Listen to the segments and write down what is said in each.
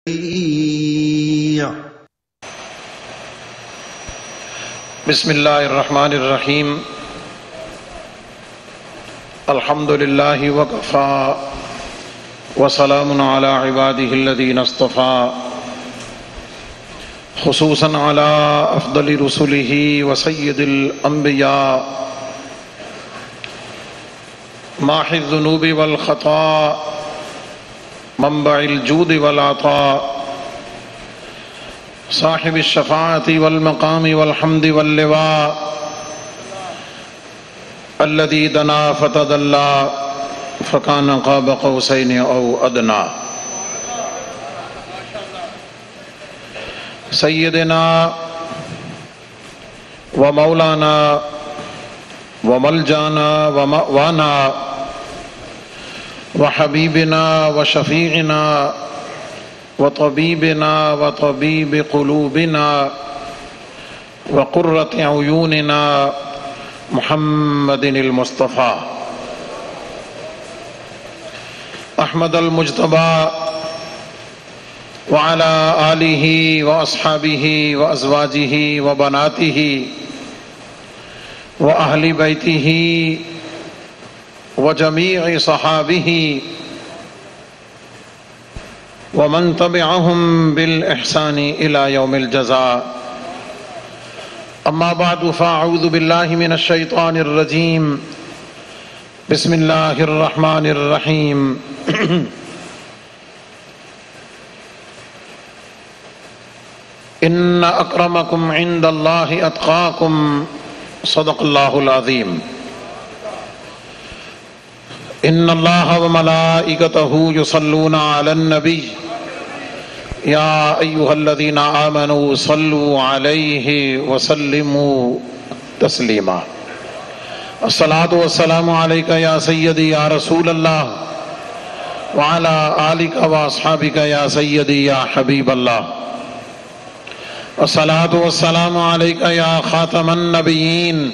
بسم اللہ الرحمن الرحیم الحمد للہ وکفى وسلام علی عباده الذین اصطفى خصوصا علی افضل رسله وسید الانبیاء ماحِ الذنوب والخطاء منبع الجود والعطاء صاحب الشفاعة والمقام والحمد واللواء الذي دنا فتدلى فكان قاب قوسين أو أدنى سيدنا ومولانا وملجانا ومأوانا وحبيبنا وشفيعنا وطبيبنا وطبيب قلوبنا وقرة عيوننا محمد المصطفى أحمد المجتبى وعلى آله وأصحابه وأزواجه وبناته وأهل بيته وجميع صحابه ومن تبعهم بالإحسان إلى يوم الجزاء أما بعد فأعوذ بالله من الشيطان الرجيم بسم الله الرحمن الرحيم إن أكرمكم عند الله أتقاكم صدق الله العظيم إن الله وملائكته يصلون على النبي يا أيها الذين آمنوا صلوا عليه وسلموا تسليما الصلاة والسلام عليك يا سيدي يا رسول الله وعلى آلك وأصحابك يا سيدي يا حبيب الله الصلاة والسلام عليك يا خاتم النبيين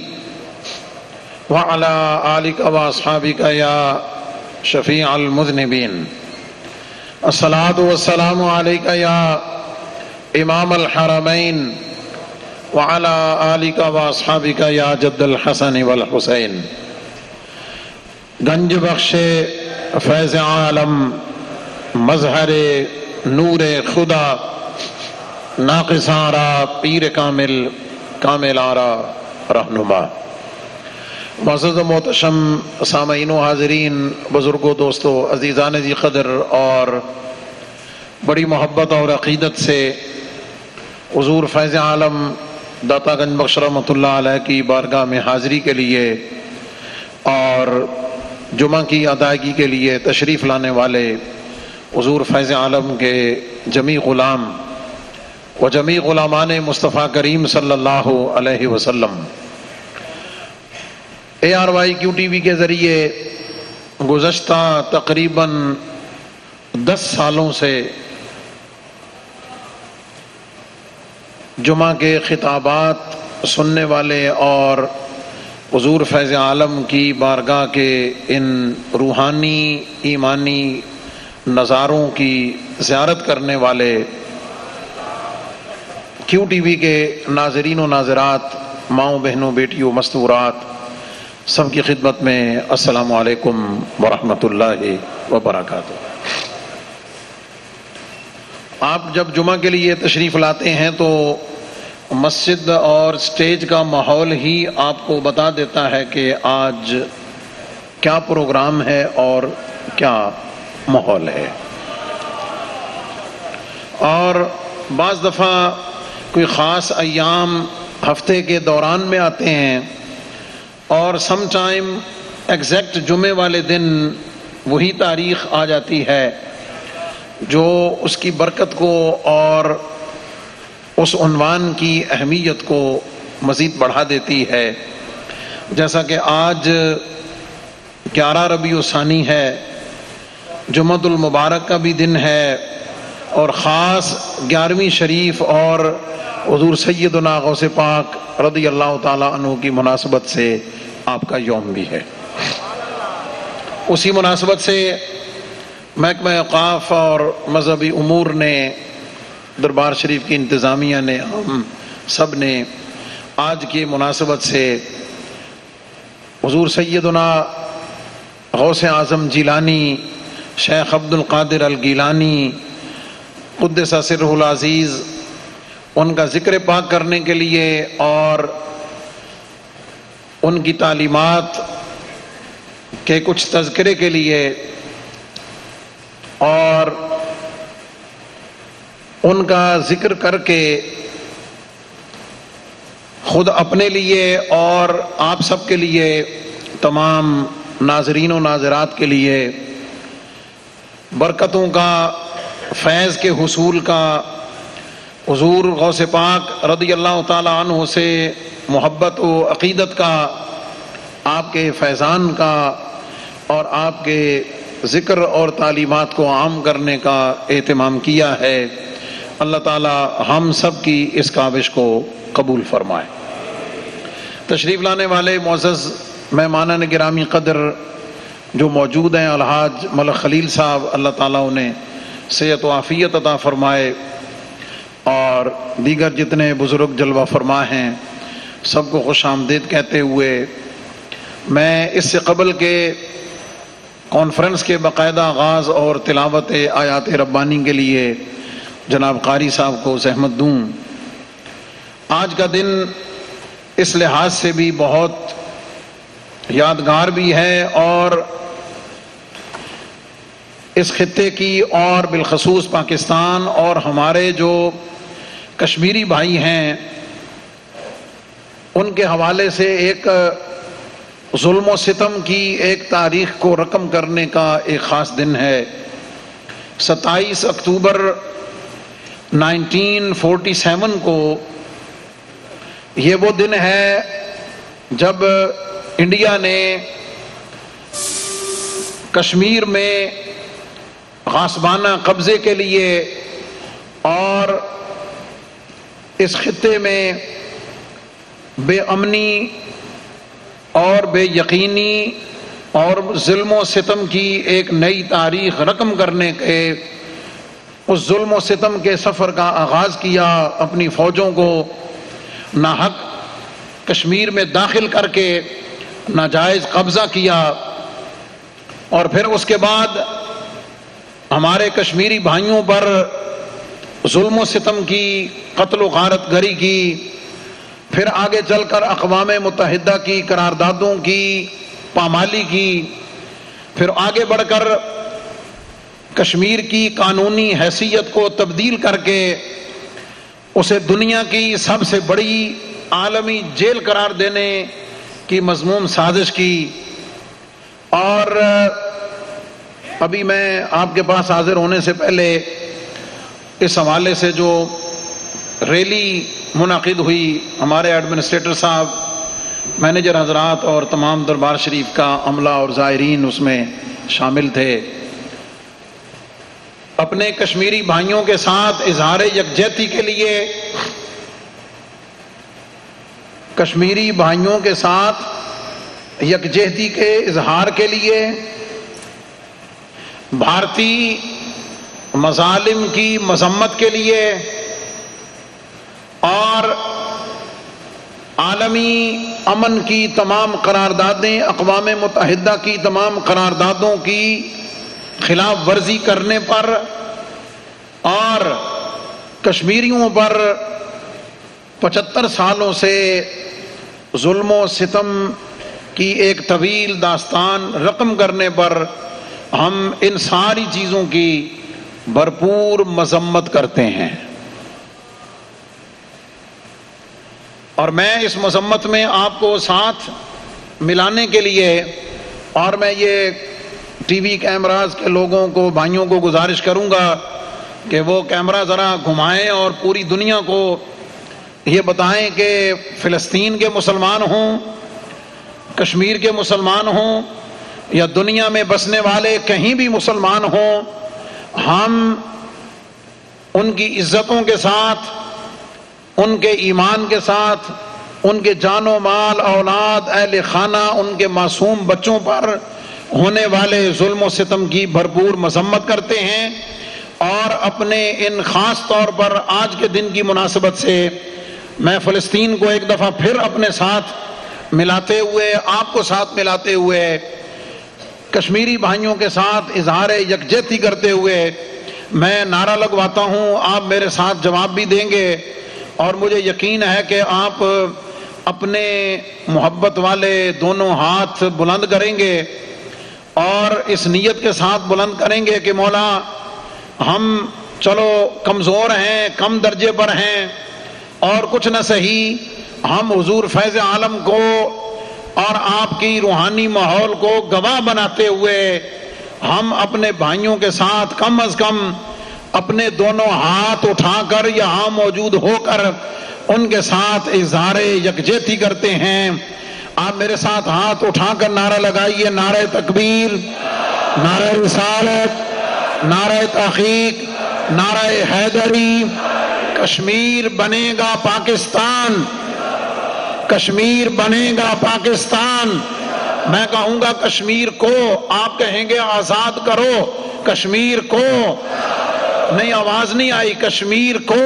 وعلى آلك وأصحابك يا شفيع المذنبين الصلاة والسلام عليك يا إمام الحرمين وعلى آلك وأصحابك يا جد الحسن والحسين گنج بخش فیض عالم مظہر نور خدا ناقص آرا پیر کامل کامل آرا رہنما معزز و محتشم سامعین و حاضرین، بزرگوں، دوستوں، عزیزان ذی قدر، اور بڑی محبت اور عقیدت سے حضور فیض عالم داتا گنج بخش رحمۃ اللہ علیہ کی بارگاہ میں حاضری کے لیے اور جمعہ کی ادائیگی کے لیے تشریف لانے والے حضور فیض عالم کے جمیع غلام و جمیع غلامان مصطفیٰ کریم صلی اللہ علیہ وسلم، ARYQ-TV کے ذریعے گزشتہ تقریباً 10 سالوں سے جمعہ کے خطابات سننے والے اور حضور فیض عالم کی بارگاہ کے ان روحانی ایمانی نظاروں کی زیارت کرنے والے QTV کے ناظرین و ناظرات، ماؤں بہنوں، بیٹیوں، مستورات، سب کی خدمت میں السلام علیکم ورحمۃ اللہ وبرکاتہ۔ آپ جب جمعہ کے لیے تشریف لاتے ہیں تو مسجد اور سٹیج کا ماحول ہی آپ کو بتا دیتا ہے کہ آج کیا پروگرام ہے اور کیا ماحول ہے۔ اور بعض دفعہ کوئی خاص ایام ہفتے کے دوران میں آتے ہیں اور سم ٹائم ایگزیکٹ جمعے والے دن وہی تاریخ آ جاتی ہے جو اس کی برکت کو اور اس عنوان کی اہمیت کو مزید بڑھا دیتی ہے۔ جیسا کہ آج 11 ربیع الثانی ہے، جمعۃ المبارک کا بھی دن ہے، اور خاص 11ویں شریف اور حضور سیدنا غوث پاک رضی اللہ تعالیٰ عنہ کی مناسبت سے آپ کا یوم بھی ہے۔ اسی مناسبت سے محکمہ اوقاف اور مذہبی امور نے، دربار شریف کی انتظامیہ نے، ہم سب نے آج کی مناسبت سے حضور سیدنا غوث اعظم جیلانی شیخ عبد القادر الگیلانی قدس سرہ العزیز ان کا ذکر پاک کرنے کے لیے اور ان کی تعلیمات کے کچھ تذکرے کے لیے اور ان کا ذکر کر کے خود اپنے لیے اور آپ سب کے لیے، تمام ناظرین و ناظرات کے لیے برکتوں کا، فیض کے حصول کا، حضور غوث پاک رضی اللہ تعالی عنہ سے محبت و عقیدت کا، آپ کے فیضان کا اور آپ کے ذکر اور تعلیمات کو عام کرنے کا اہتمام کیا ہے۔ اللہ تعالی ہم سب کی اس کاوش کو قبول فرمائے۔ تشریف لانے والے معزز مہمانان گرامی قدر جو موجود ہیں، الحاج ملک خلیل صاحب، اللہ تعالیٰ انہیں صحت و عافیت عطا فرمائے، اور دیگر جتنے بزرگ جلوہ فرما ہیں سب کو خوش آمدید کہتے ہوئے، میں اس سے قبل کے کانفرنس کے باقاعدہ آغاز اور تلاوت آیات ربانی کے لیے جناب قاری صاحب کو زحمت دوں۔ آج کا دن اس لحاظ سے بھی بہت یادگار بھی ہے، اور اس خطے کی اور بالخصوص پاکستان اور ہمارے جو کشمیری بھائی ہیں ان کے حوالے سے ایک ظلم و ستم کی ایک تاریخ کو رقم کرنے کا ایک خاص دن ہے۔ 27 اکتوبر 1947 کو یہ وہ دن ہے جب انڈیا نے کشمیر میں غاصبانہ قبضے کے لیے اور اس خطے میں بے امنی اور بے یقینی اور ظلم و ستم کی ایک نئی تاریخ رقم کرنے کے، اس ظلم و ستم کے سفر کا آغاز کیا، اپنی فوجوں کو ناحق کشمیر میں داخل کر کے ناجائز قبضہ کیا، اور پھر اس کے بعد ہمارے کشمیری بھائیوں پر ظلم و ستم کی، قتل و غارت گری کی، پھر آگے چل کر اقوام متحدہ کی قراردادوں کی پامالی کی، پھر آگے بڑھ کر کشمیر کی قانونی حیثیت کو تبدیل کر کے اسے دنیا کی سب سے بڑی عالمی جیل قرار دینے کی مذموم سازش کی۔ اور ابھی میں آپ کے پاس حاضر ہونے سے پہلے اس حوالے سے جو ریلی منعقد ہوئی، ہمارے ایڈمنسٹریٹر صاحب، مینیجر حضرات اور تمام دربار شریف کا عملہ اور زائرین اس میں شامل تھے، اپنے کشمیری بھائیوں کے ساتھ اظہار یکجہتی کے لیے، کشمیری بھائیوں کے ساتھ یکجہتی کے اظہار کے لیے، بھارتی مظالم کی مذمت کے لیے اور عالمی امن کی تمام قراردادیں، اقوام متحدہ کی تمام قراردادوں کی خلاف ورزی کرنے پر اور کشمیریوں پر 75 سالوں سے ظلم و ستم کی ایک طویل داستان رقم کرنے پر ہم ان ساری چیزوں کی بھرپور مذمت کرتے ہیں۔ اور میں اس مذمت میں آپ کو ساتھ ملانے کے لیے، اور میں یہ ٹی وی کیمراز کے لوگوں کو، بھائیوں کو گزارش کروں گا کہ وہ کیمرہ ذرا گھمائیں اور پوری دنیا کو یہ بتائیں کہ فلسطین کے مسلمان ہوں، کشمیر کے مسلمان ہوں یا دنیا میں بسنے والے کہیں بھی مسلمان ہوں، ہم ان کی عزتوں کے ساتھ، ان کے ایمان کے ساتھ، ان کے جان و مال، اولاد، اہل خانہ، ان کے معصوم بچوں پر ہونے والے ظلم و ستم کی بھرپور مذمت کرتے ہیں، اور اپنے ان خاص طور پر آج کے دن کی مناسبت سے میں فلسطین کو ایک دفعہ پھر اپنے ساتھ ملاتے ہوئے، آپ کو ساتھ ملاتے ہوئے، کشمیری بھائیوں کے ساتھ اظہار یکجہتی کرتے ہوئے میں نعرہ لگواتا ہوں، آپ میرے ساتھ جواب بھی دیں گے، اور مجھے یقین ہے کہ آپ اپنے محبت والے دونوں ہاتھ بلند کریں گے اور اس نیت کے ساتھ بلند کریں گے کہ مولا ہم چلو کمزور ہیں، کم درجے پر ہیں، اور کچھ نہ صحیح ہم حضور فیض عالم کو اور آپ کی روحانی ماحول کو گواہ بناتے ہوئے ہم اپنے بھائیوں کے ساتھ کم از کم اپنے دونوں ہاتھ اٹھا کر یہاں موجود ہو کر ان کے ساتھ اظہار یکجہتی کرتے ہیں۔ آپ میرے ساتھ ہاتھ اٹھا کر نعرہ لگائیے، نعرہ تکبیر، نعرہ رسالت، نعرہ تحقیق، نعرہ حیدری۔ کشمیر بنے گا پاکستان، کشمیر بنے گا پاکستان۔ میں کہوں گا کشمیر کو، آپ کہیں گے آزاد کرو کشمیر کو۔ نہیں، آواز نہیں آئی، کشمیر کو،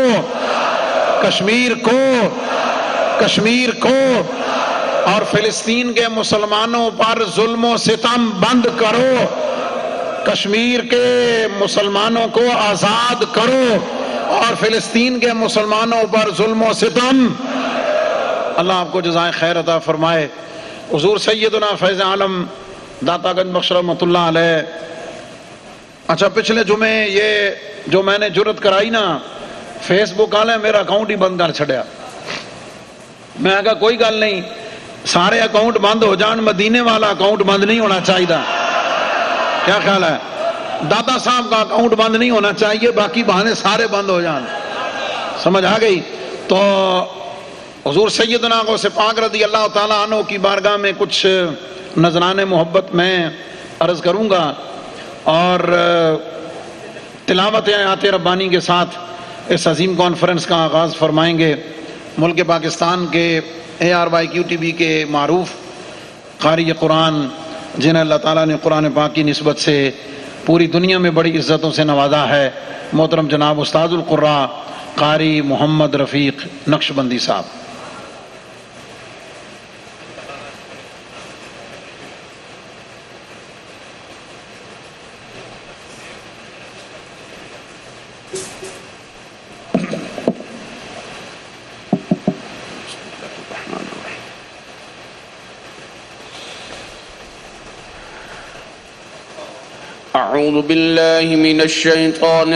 کشمیر کو، کشمیر کو۔ اور فلسطین کے مسلمانوں پر ظلم و ستم بند کرو، کشمیر کے مسلمانوں کو آزاد کرو، اور فلسطین کے مسلمانوں پر ظلم و ستم۔ اللہ آپ کو جزائے خیر عطا فرمائے۔ حضور سیدنا فیض عالم داتا گنج بخش رحمۃ اللہ علیہ، اچھا پچھلے جمعے یہ جو میں نے جرت کرائی نا، فیس بک والے میرا اکاؤنٹ ہی بند کر چھڑیا۔ میں کہا کوئی گل نہیں، سارے اکاؤنٹ بند ہو جان، مدینے والا اکاؤنٹ بند نہیں ہونا چاہیے۔ کیا خیال ہے؟ داتا صاحب کا اکاؤنٹ بند نہیں ہونا چاہیے، باقی بہانے سارے بند ہو جان۔ سمجھ آ گئی؟ تو حضور سیدنا غوث پاک رضی اللہ تعالیٰ عنہ کی بارگاہ میں کچھ نذران محبت میں عرض کروں گا، اور تلاوت آیات ربانی کے ساتھ اس عظیم کانفرنس کا آغاز فرمائیں گے۔ ملک پاکستان کے ARYQTV کے معروف قاری قرآن، جنہیں اللہ تعالیٰ نے قرآن پاک کی نسبت سے پوری دنیا میں بڑی عزتوں سے نوازا ہے، محترم جناب استاد القراء قاری محمد رفیق نقشبندی صاحب۔ أعوذ بالله من الشيطان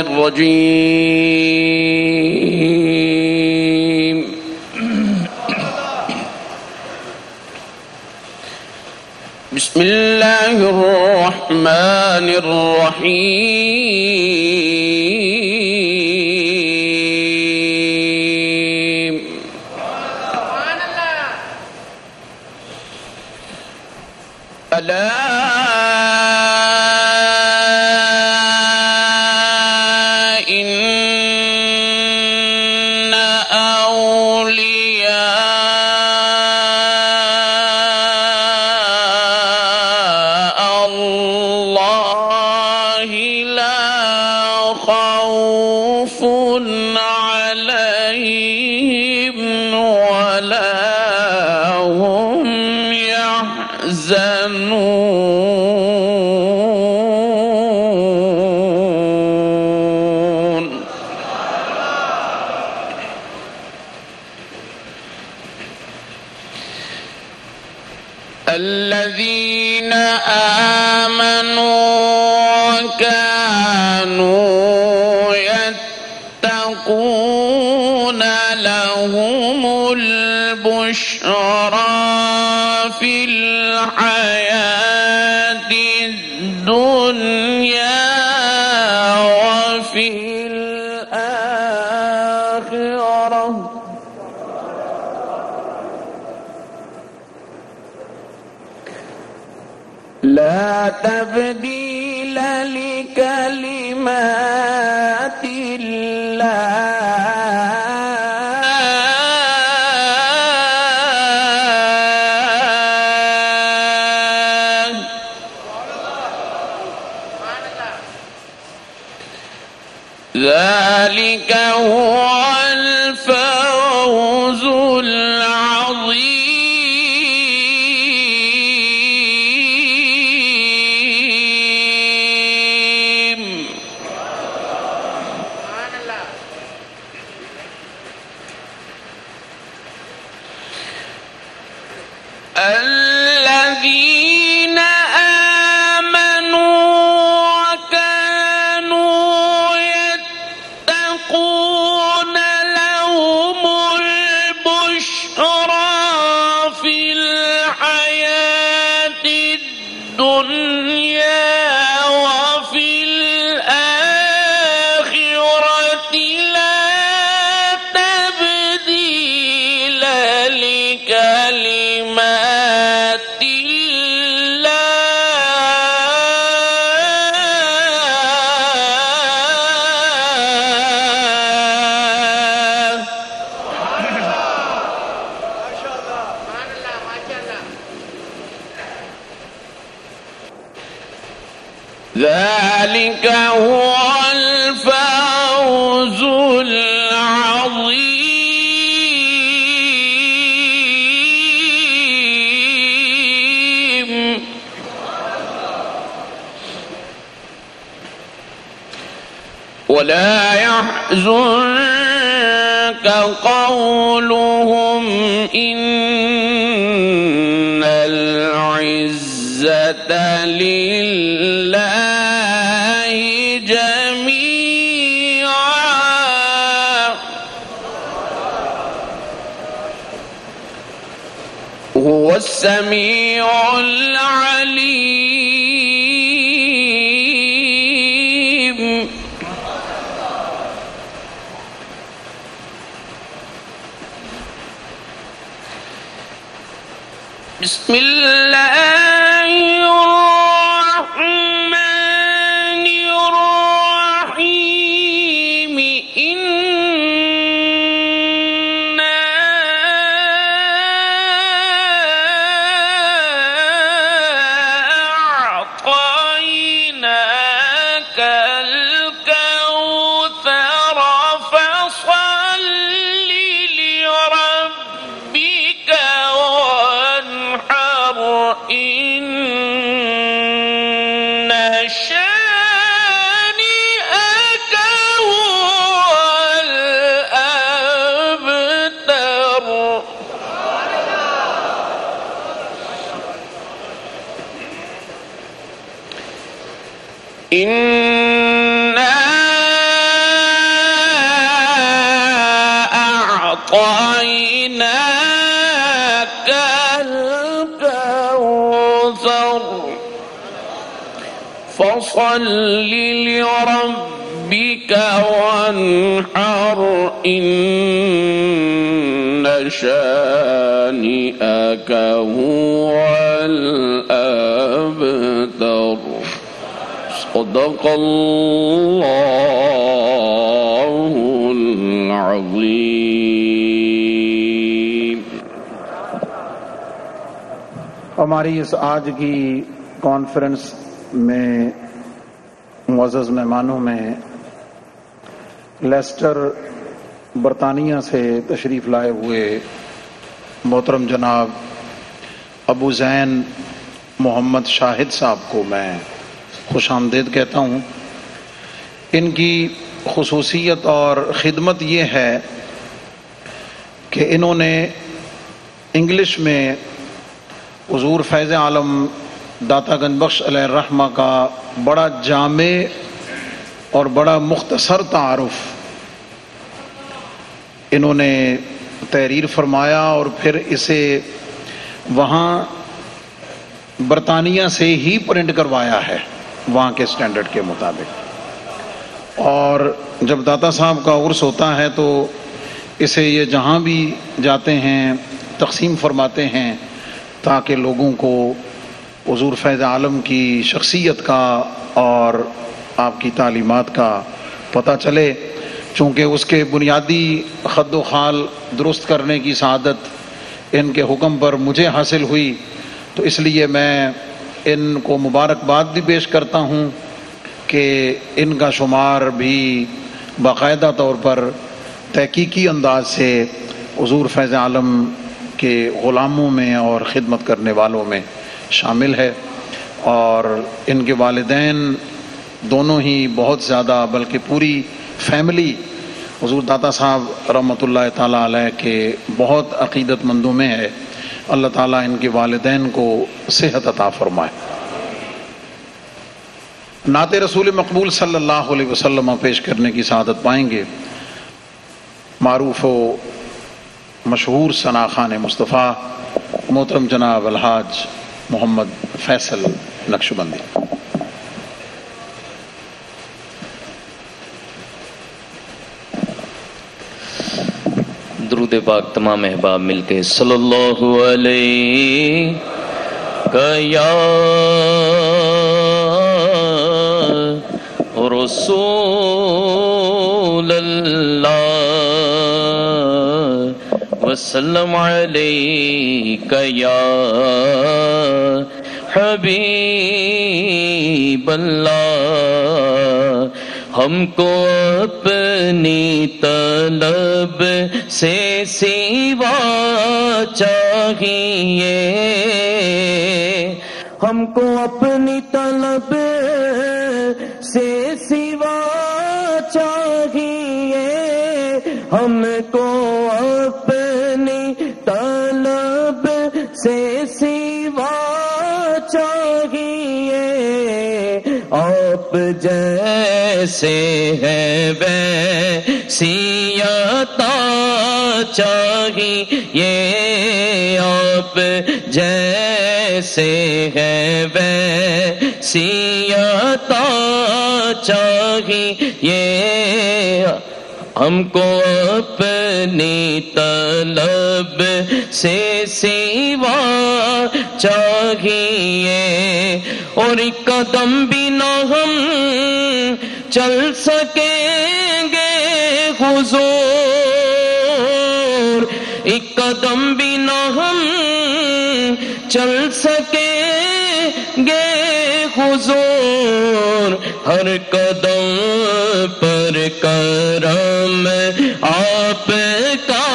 الرجيم بسم الله الرحمن الرحيم ألا الذين آمنوا وكانوا يتقون لهم البشرى في الحياة الدنيا وفي الآخرة لا تبديل لكلمات الله هو الفوز العظيم. الذين آمنوا وكانوا يتقون لهم البشرى في الحياة الدنيا وفي الآخرة لا تبديل لكلمات ذلك هو الفوز العظيم. ولا يحزنك قولهم إن العزة لله جميعا هو السميع العليم. بسم الله الرحمن الرحيم. إنا أعطيناك الكوثر فصل لربك وانحر إن شانئك هو الأبتر. إنا أعطيناك الكوثر فصل لربك وانحر إن شانئك هو الأبتر. صدق الله العظيم. हमारी इस आज की कॉन्फ्रेंस में मुअज़्ज़ज़ मेहमानों में लेस्टर बरतानिया से तशरीफ़ लाए हुए मोहतरम जनाब अबू ज़ैन मोहम्मद शाहिद साहब को मैं खुशामदीद कहता हूँ। इनकी खुसूसियत और ख़िदमत ये है कि इन्होंने इंग्लिश में हुज़ूर फैज़ आलम दाता गंज बख्श अलैहिर्रहमा का बड़ा जामे और बड़ा मुख्तसर तारुफ इन्होंने तहरीर फरमाया और फिर इसे वहाँ बरतानिया से ही प्रिंट करवाया है वहाँ के स्टैंडर्ड के मुताबिक। और जब दाता साहब का उर्स होता है तो इसे ये जहाँ भी जाते हैं तक़सीम फरमाते हैं ताकि लोगों को हुज़ूर फैज़ आलम की शख्सियत का और आपकी तालीमात का पता चले। चूँकि उसके बुनियादी ख़द्दो ख़ाल दुरुस्त करने की सआदत इनके हुक्म पर मुझे हासिल हुई, तो इसलिए मैं इनको मुबारकबाद भी पेश करता हूँ कि इनका शुमार भी बाकायदा तौर पर تحقیقی انداز سے حضور فیض عالم کے غلاموں میں اور خدمت کرنے والوں میں شامل ہے، اور ان کے والدین دونوں ہی بہت زیادہ، بلکہ پوری فیملی حضور داتا صاحب رحمۃ اللہ تعالیٰ علیہ کے بہت عقیدت مندوں میں ہے۔ اللہ تعالیٰ ان کے والدین کو صحت عطا فرمائے۔ نعت رسول مقبول صلی اللہ علیہ وسلم پیش کرنے کی سعادت پائیں گے معروف و مشہور ثنا خوان مصطفیٰ محترم جناب الحاج محمد فیصل نقشبندی۔ درود پاک تمام احباب مل کے صلی اللہ علیہ یا رسول اللہ وسلم علیک یا حبیب اللہ۔ ہم کو اپنی طلب سے سوا چاہیے، ہم کو اپنی طلب سے سوا چاہیے، ہم کو اپنی طلب سے سوا چاہیے، آپ جیسے ہیں ویسی عطا چاہیے، آپ جیسے ہیں ویسی عطا چاہیے، ہم کو اپنی طلب سے سوا چاہیے، اور ایک قدم بھی نہ ہم چل سکیں گے حضور، ایک قدم بھی نہ ہم چل سکیں گے حضور، ہر قدم پر کرم آپ کا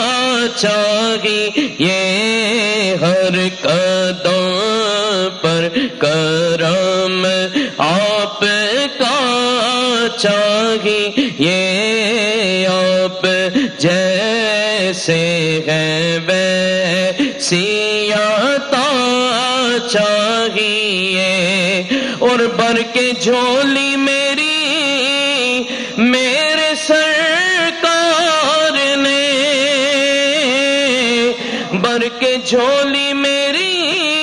چاہیے، ہر قدم پر کرم آپ کا چاہیے، آپ جیسے ہیں ویسی عطا چاہیے، اور بھر کے جھولی میری میرے سرکار نے، بھر کے جھولی میری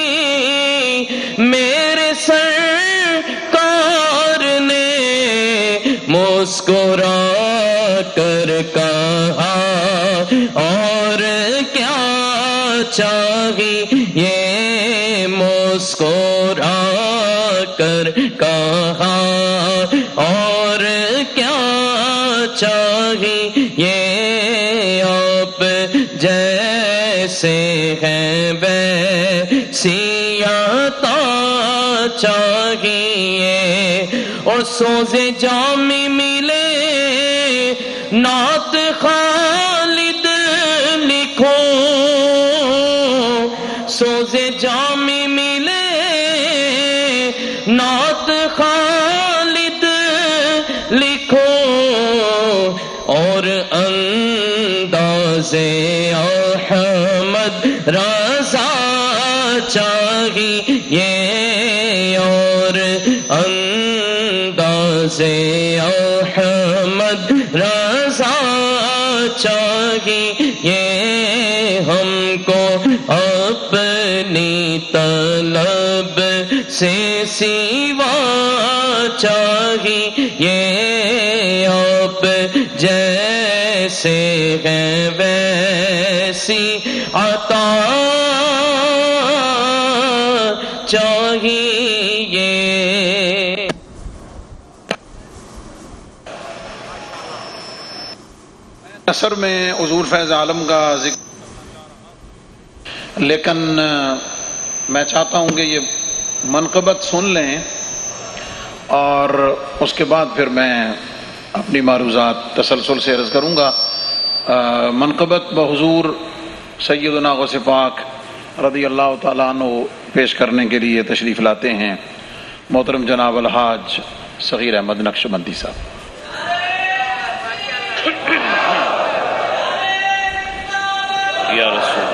میرے سرکار نے، مسکرا کر کہا اور کیا چاہیے، مسکرا کر کہا اور کیا چاہیے، آپ جیسے ہیں ویسی عطا چاہیے، اور سوز جامی ملے نعت خالد لکھو، سوز جامی ملے نعت خالد لکھو، اور انداز احمد رضا چاہیے، اور انداز احمد رضا چاہیے، ہم کو اپنی طلب سے سوا چاہیے، آپ جیسے ہیں ویسی عطا چاہیے۔ اثر میں حضور فیض عالم کا ذکر، لیکن میں چاہتا ہوں کہ یہ منقبت سن لیں اور اس کے بعد پھر میں اپنی معروضات تسلسل سے عرض کروں گا۔ منقبت بحضور سیدنا غوث پاک رضی اللہ تعالیٰ عنہ پیش کرنے کے لیے تشریف لاتے ہیں محترم جناب الحاج صغیر احمد نقشبندی صاحب. یا رسول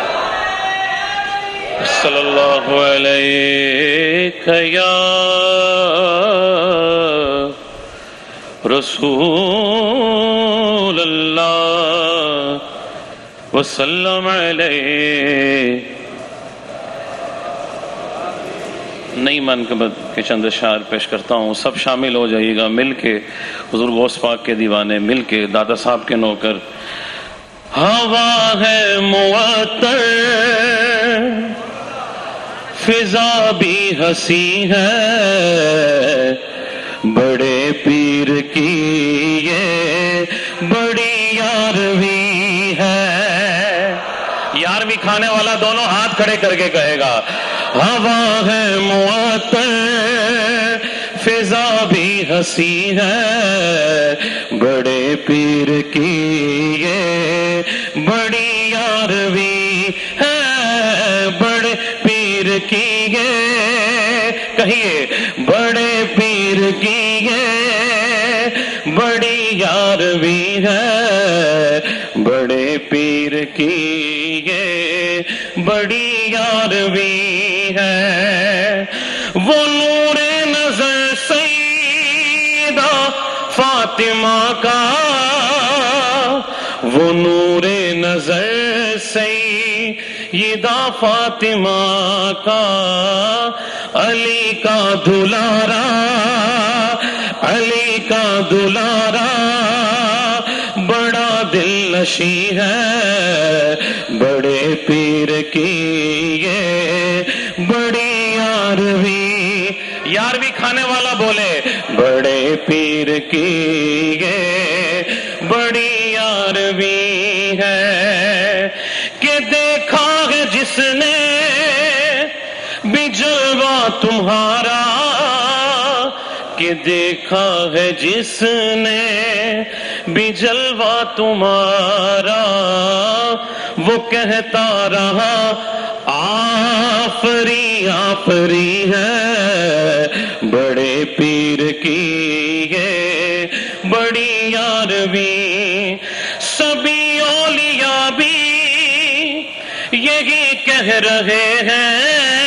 صلی اللہ علیہ یا رسول اللہ وسلم علیہ. نئی منقبت کے چند اشعار پیش کرتا ہوں، سب شامل ہو جائیے گا مل کے. حضور غوث پاک کے دیوانے مل کے، دادا صاحب کے نوکر. ہوا ہے معطر فضا بھی ہنسی ہے، بڑے پیر کی یہ بڑی یارویں ہے. یارویں کھانے والا دونوں ہاتھ کھڑے کر کے کہے گا. ہوا ہے معطر فضا بھی ہنسی ہے، بڑے پیر کی یہ بڑی یارویں ہے، بڑے پیر کی یہ کہیے بڑے پیر کی یہ بڑی یارویں ہے، بڑے پیر کی یہ بڑی یارویں ہے. وہ نور نظر سیدہ فاطمہ کا، وہ نور نظر سیدہ فاطمہ کا، علی کا دلارا، علی کا دلارا، بڑا دل نشیں ہے، بڑے پیر کی یہ بڑی یارویں. یارویں کھانے والا بولے بڑے پیر کی یہ بڑی یارویں ہے. کہ دیکھا ہے جس نے بھی جلوہ تمہارا، کہ دیکھا ہے جس نے بھی جلوہ تمہارا، وہ کہتا رہا آفری آفری ہے، بڑے پیر کی یہ بڑی یارویں. سبھی اولیاء بھی یہی کہہ رہے ہیں،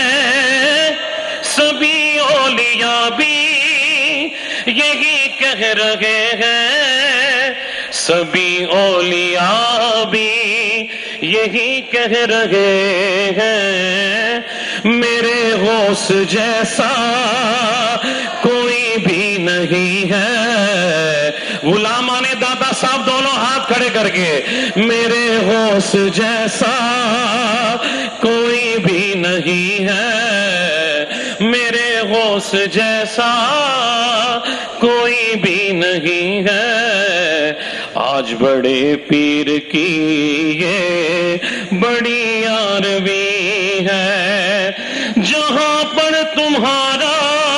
سبھی اولیاء بھی یہی کہہ رہے ہیں، سبھی اولیاء بھی یہی کہہ رہے ہیں. میرے غوث جیسا کوئی بھی نہیں ہے. غلامان دادا صاحب دونوں ہاتھ کھڑے کر کے، میرے غوث جیسا کوئی بھی نہیں ہے، میرے غوث جیسا کوئی بھی نہیں ہے. آج بڑے پیر کی یہ بڑی یارویں ہے. جہاں پر تمہارا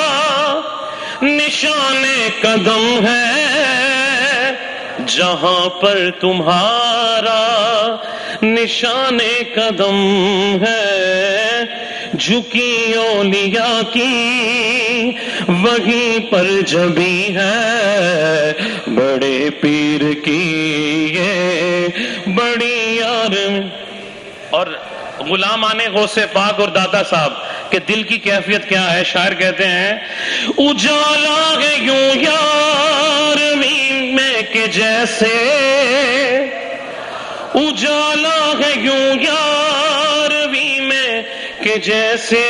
نشان قدم ہے، جہاں پر تمہارا نشان قدم ہے، جھکی اولیاء کی وہیں پر جبی ہے، بڑے پیر کی یہ بڑی یارویں. اور غلام آنے غوث پاک اور دادا صاحب کہ دل کی کیفیت کیا ہے. شاعر کہتے ہیں اجالا ہے یوں یارویں میں کہ جیسے، اجالا ہے یوں یارویں میں کہ جیسے،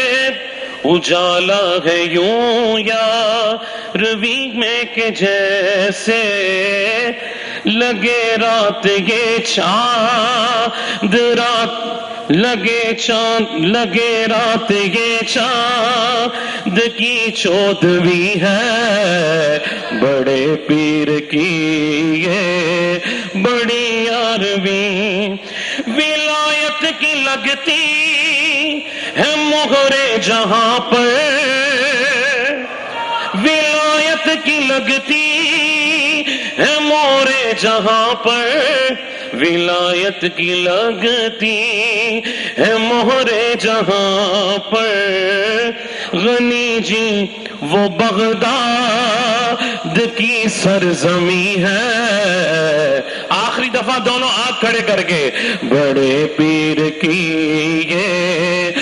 اجالا ہے یوں یارویں میں کہ جیسے، لگے رات یہ چاند رات، لگے چاند، لگے رات یہ چاند کی چودھویں ہے، بڑے پیر کی یہ بڑی یارویں. ولایت کی لگتی ہے مہر جہاں پر، ولایت کی لگتی ہے مہر جہاں پر ولایت کی لگتی ہے مہر جہاں پر، غنی جی وہ بغداد کی سرزمی ہے۔ آخری دفعہ دونوں ہاتھ کھڑے کر کے، بڑے پیر کی یہ